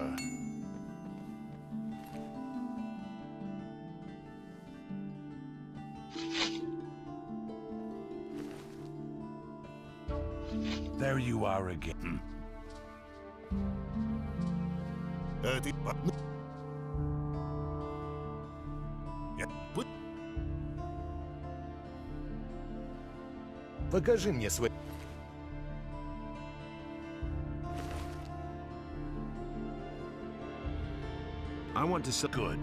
Speaker 10: There you are again.
Speaker 4: А ты... Покажи мне свой...
Speaker 1: I want to sell...
Speaker 10: Good.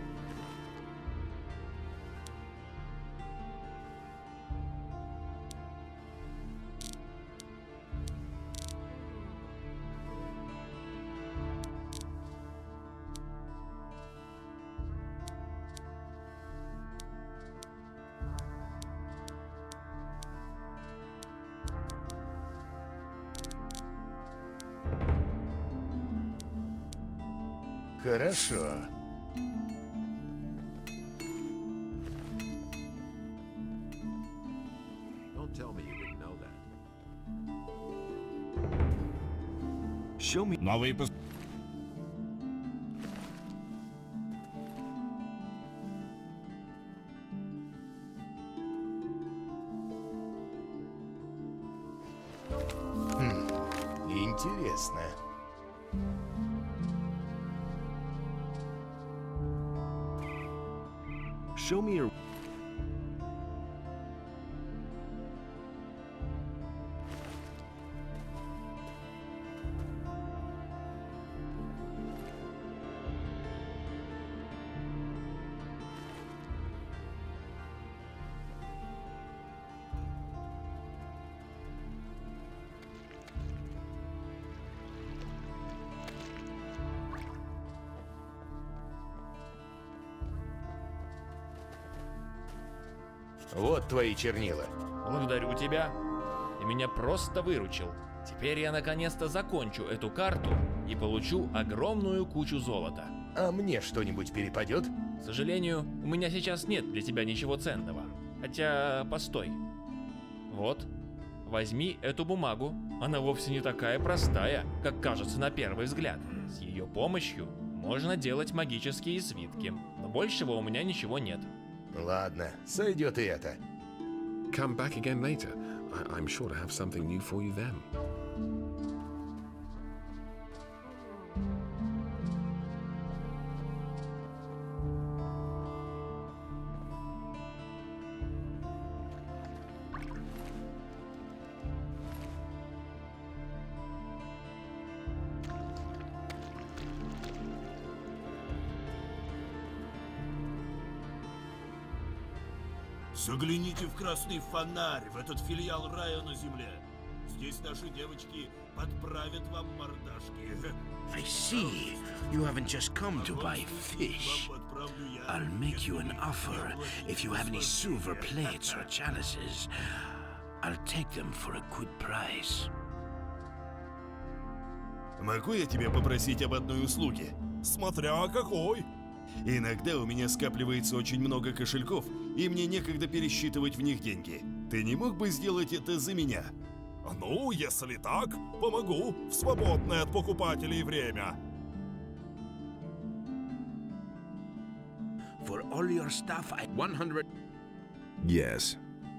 Speaker 4: Хорошо.
Speaker 1: Show me...
Speaker 16: Новые пос...
Speaker 4: Хм, интересно.
Speaker 1: Show me your...
Speaker 4: Вот твои чернила.
Speaker 9: Благодарю тебя. Ты меня просто выручил. Теперь я наконец-то закончу эту карту и получу огромную кучу золота.
Speaker 4: А мне что-нибудь перепадет?
Speaker 9: К сожалению, у меня сейчас нет для тебя ничего ценного. Хотя, постой. Вот, возьми эту бумагу. Она вовсе не такая простая, как кажется на первый взгляд. С ее помощью можно делать магические свитки, но большего у меня ничего нет.
Speaker 4: Ладно, сойдет и это.
Speaker 2: Come back again later. I I'm sure to have something new for you then.
Speaker 17: Загляните в красный фонарь, в этот филиал рая на земле. Здесь наши девочки подправят вам мордашки.
Speaker 2: I see. You haven't just come to buy fish. I'll make you an offer. If you have any silver plates or chalices, I'll take them for a good price.
Speaker 17: Могу я тебя попросить об одной услуге? Смотря какой. Иногда у меня скапливается очень много кошельков, и мне некогда пересчитывать в них деньги. Ты не мог бы сделать это за меня?
Speaker 18: Ну, если так, помогу в свободное от покупателей время.
Speaker 2: For all your stuff, I one hundred.
Speaker 1: Yes.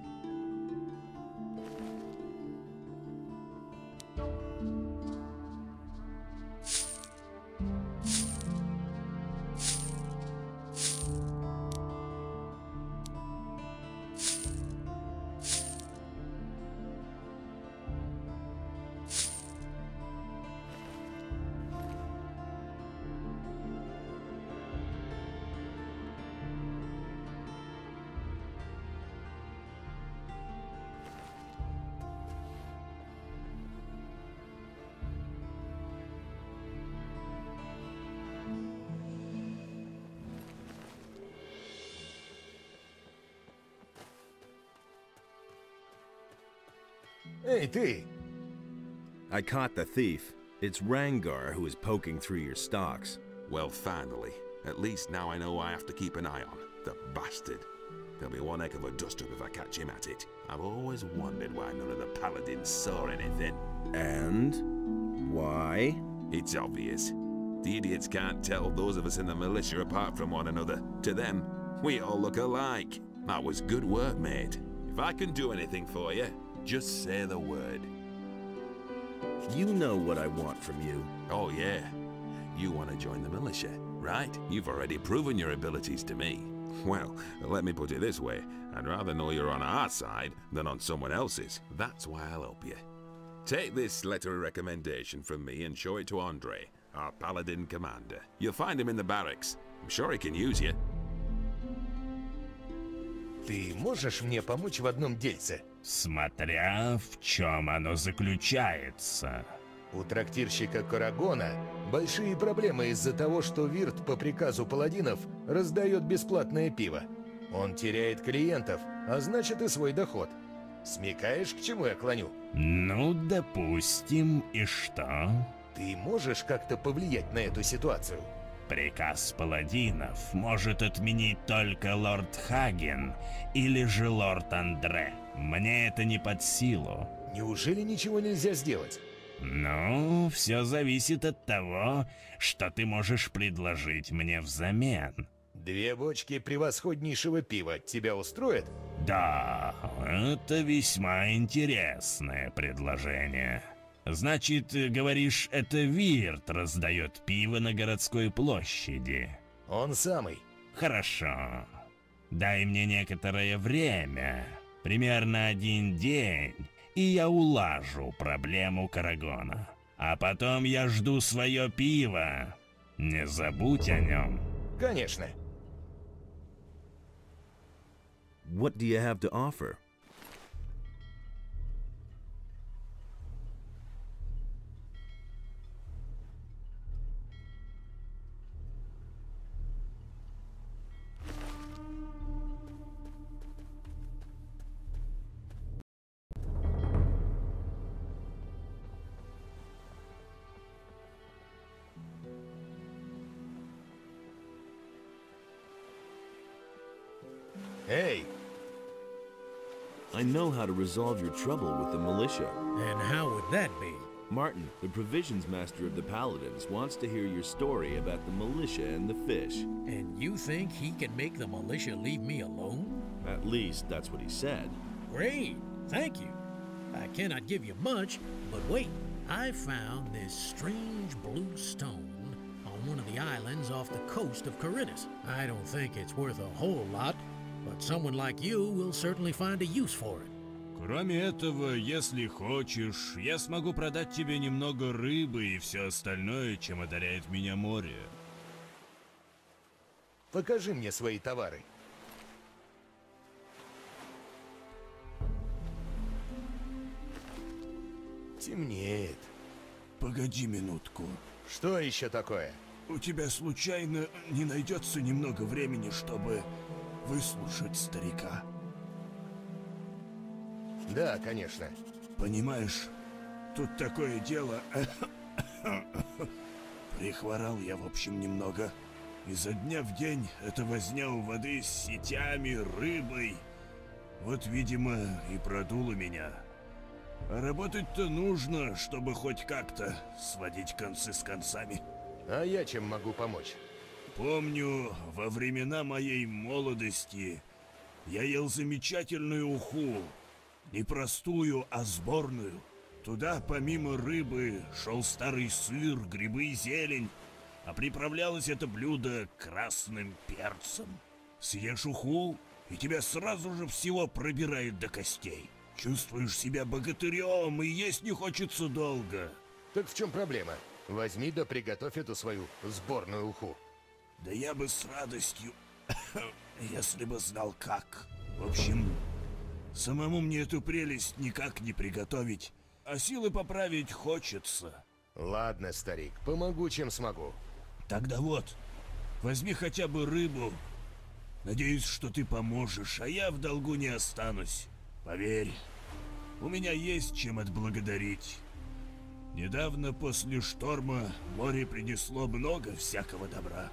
Speaker 4: Эй, ты!
Speaker 1: I caught the thief. It's Rangar who is poking through your stocks.
Speaker 19: Well, finally. At least now I know I have to keep an eye on. The bastard. There'll be one heck of a dust-up if I catch him at it. I've always wondered why none of the paladins saw anything.
Speaker 1: And? Why?
Speaker 19: It's obvious. The idiots can't tell those of us in the militia apart from one another. To them, we all look alike. That was good work, mate. If I can do anything for you, just say the word.
Speaker 1: You know what I want from you.
Speaker 19: Oh, yeah. You want to join the militia, right? You've already proven your abilities to me. Well, let me put it this way. I'd rather know you're on our side than on someone else's. That's why I'll help you. Take this letter of recommendation from me and show it to Andre, our paladin commander. You'll find him in the barracks. I'm sure he can use you.
Speaker 4: Ты можешь мне помочь в одном дельце?
Speaker 16: Смотря в чем оно заключается.
Speaker 4: У трактирщика Карагона большие проблемы из-за того, что Вирт по приказу паладинов раздает бесплатное пиво. Он теряет клиентов, а значит и свой доход. Смекаешь, к чему я клоню?
Speaker 16: Ну, допустим, и что?
Speaker 4: Ты можешь как-то повлиять на эту ситуацию?
Speaker 16: Приказ паладинов может отменить только лорд Хаген или же лорд Андре. Мне это не под силу.
Speaker 4: Неужели ничего нельзя сделать?
Speaker 16: Ну, все зависит от того, что ты можешь предложить мне взамен.
Speaker 4: Две бочки превосходнейшего пива тебя устроят?
Speaker 16: Да, это весьма интересное предложение. Значит, говоришь, это Вирт раздает пиво на городской площади?
Speaker 4: Он самый.
Speaker 16: Хорошо. Дай мне некоторое время, примерно один день, и я улажу проблему Карагона. А потом я жду свое пиво. Не забудь о нем.
Speaker 4: Конечно.
Speaker 1: What do you have to offer?
Speaker 4: Hey!
Speaker 1: I know how to resolve your trouble with the militia.
Speaker 2: And how would that be?
Speaker 1: Martin, the provisions master of the Paladins, wants to hear your story about the militia and the fish.
Speaker 2: And you think he can make the militia leave me alone?
Speaker 1: At least, that's what he said.
Speaker 2: Great, thank you. I cannot give you much, but wait. I found this strange blue stone on one of the islands off the coast of Corinus. I don't think it's worth a whole lot, but someone like you will certainly find a use for it.
Speaker 16: Кроме этого, если хочешь, я смогу продать тебе немного рыбы и все остальное, чем одаряет меня море.
Speaker 4: Покажи мне свои товары. Темнеет.
Speaker 17: Погоди минутку.
Speaker 4: Что еще такое?
Speaker 17: У тебя случайно не найдется немного времени, чтобы выслушать старика?
Speaker 4: Да, конечно.
Speaker 17: Понимаешь, тут такое дело. Прихворал я, в общем, немного. Изо дня в день это возня у воды с сетями, рыбой. Вот, видимо, и продуло меня. А работать-то нужно, чтобы хоть как-то сводить концы с концами.
Speaker 4: А я чем могу помочь?
Speaker 17: Помню, во времена моей молодости я ел замечательную уху. Не простую, а сборную. Туда, помимо рыбы, шел старый сыр, грибы и зелень. А приправлялось это блюдо красным перцем. Съешь уху, и тебя сразу же всего пробирает до костей. Чувствуешь себя богатырем, и есть не хочется долго.
Speaker 4: Так в чем проблема? Возьми да приготовь эту свою сборную уху.
Speaker 17: Да я бы с радостью, если бы знал как. В общем, самому мне эту прелесть никак не приготовить, а силы поправить хочется.
Speaker 4: Ладно, старик, помогу, чем смогу.
Speaker 17: Тогда вот, возьми хотя бы рыбу. Надеюсь, что ты поможешь, а я в долгу не останусь. Поверь, у меня есть чем отблагодарить. Недавно после шторма море принесло много всякого добра.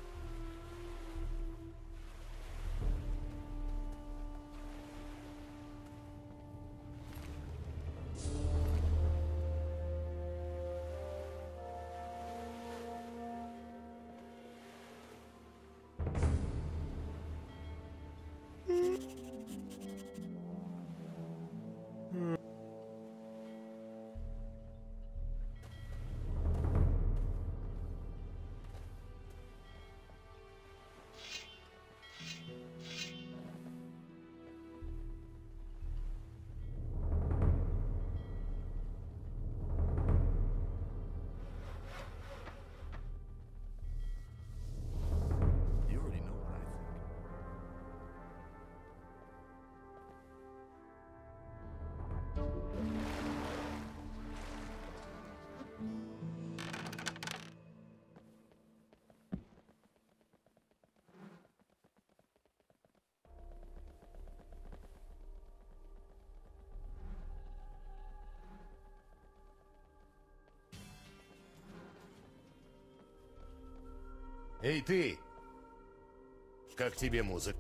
Speaker 4: Эй, ты! Как тебе музыка?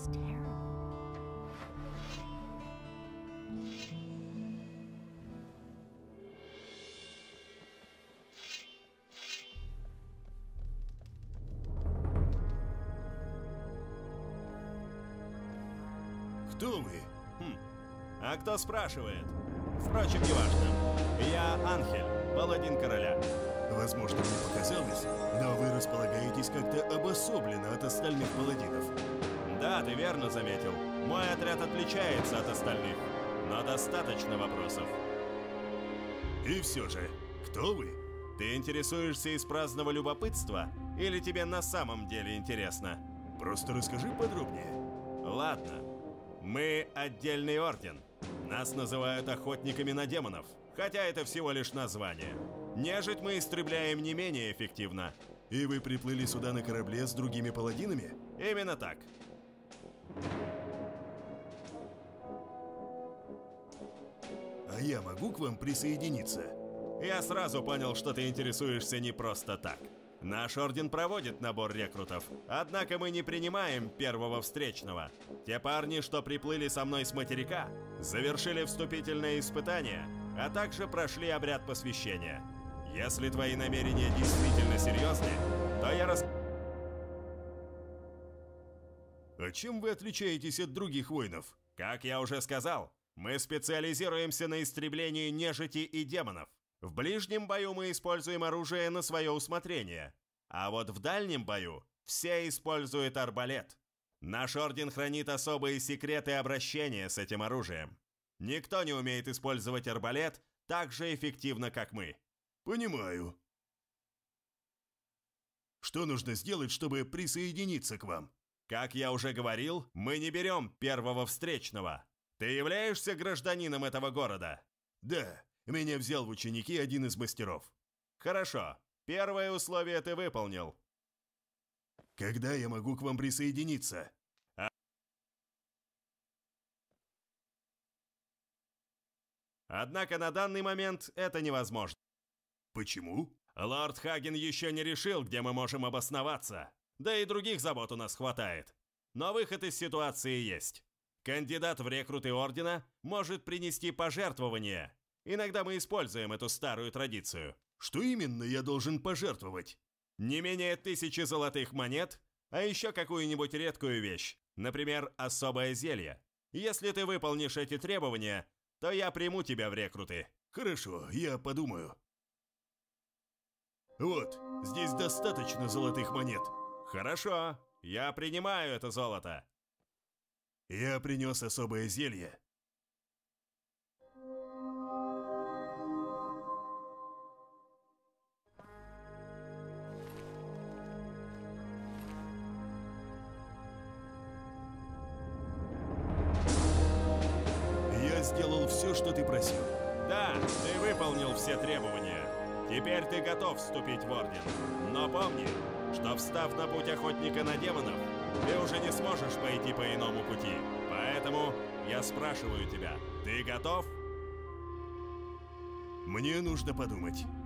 Speaker 17: Кто вы?
Speaker 1: Хм. А кто спрашивает? Впрочем, неважно. Я Анхель, паладин короля.
Speaker 17: Возможно, мне показалось, но вы располагаетесь как-то обособленно от остальных паладинов.
Speaker 1: Да, ты верно заметил. Мой отряд отличается от остальных, но достаточно вопросов.
Speaker 17: И все же, кто вы?
Speaker 1: Ты интересуешься из праздного любопытства или тебе на самом деле интересно?
Speaker 17: Просто расскажи подробнее.
Speaker 1: Ладно. Мы отдельный орден. Нас называют охотниками на демонов, хотя это всего лишь название. Нежить мы истребляем не менее эффективно.
Speaker 17: И вы приплыли сюда на корабле с другими паладинами?
Speaker 1: Именно так.
Speaker 17: А я могу к вам присоединиться?
Speaker 1: Я сразу понял, что ты интересуешься не просто так. Наш орден проводит набор рекрутов, однако мы не принимаем первого встречного. Те парни, что приплыли со мной с материка, завершили вступительное испытание, а также прошли обряд посвящения. Если твои намерения действительно серьезны, то я рас...
Speaker 17: А чем вы отличаетесь от других воинов?
Speaker 1: Как я уже сказал, мы специализируемся на истреблении нежити и демонов. В ближнем бою мы используем оружие на свое усмотрение, а вот в дальнем бою все используют арбалет. Наш орден хранит особые секреты обращения с этим оружием. Никто не умеет использовать арбалет так же эффективно, как мы.
Speaker 17: Понимаю. Что нужно сделать, чтобы присоединиться к вам?
Speaker 1: Как я уже говорил, мы не берем первого встречного. Ты являешься гражданином этого города?
Speaker 17: Да. Меня взял в ученики один из мастеров.
Speaker 1: Хорошо. Первое условие ты выполнил.
Speaker 17: Когда я могу к вам присоединиться? А...
Speaker 1: Однако на данный момент это невозможно.
Speaker 17: Почему?
Speaker 1: Лорд Хаген еще не решил, где мы можем обосноваться. Да и других забот у нас хватает. Но выход из ситуации есть. Кандидат в рекруты ордена может принести пожертвование. Иногда мы используем эту старую традицию.
Speaker 17: Что именно я должен пожертвовать?
Speaker 1: Не менее тысячи золотых монет, а еще какую-нибудь редкую вещь, например, особое зелье. Если ты выполнишь эти требования, то я приму тебя в рекруты.
Speaker 17: Хорошо, я подумаю. Вот, здесь достаточно золотых монет.
Speaker 1: Хорошо, я принимаю это золото.
Speaker 17: Я принес особое зелье. Сделал все, что ты просил.
Speaker 1: Да, ты выполнил все требования. Теперь ты готов вступить в орден. Но помни, что встав на путь охотника на демонов, ты уже не сможешь пойти по иному пути. Поэтому я спрашиваю тебя, ты готов?
Speaker 17: Мне нужно подумать.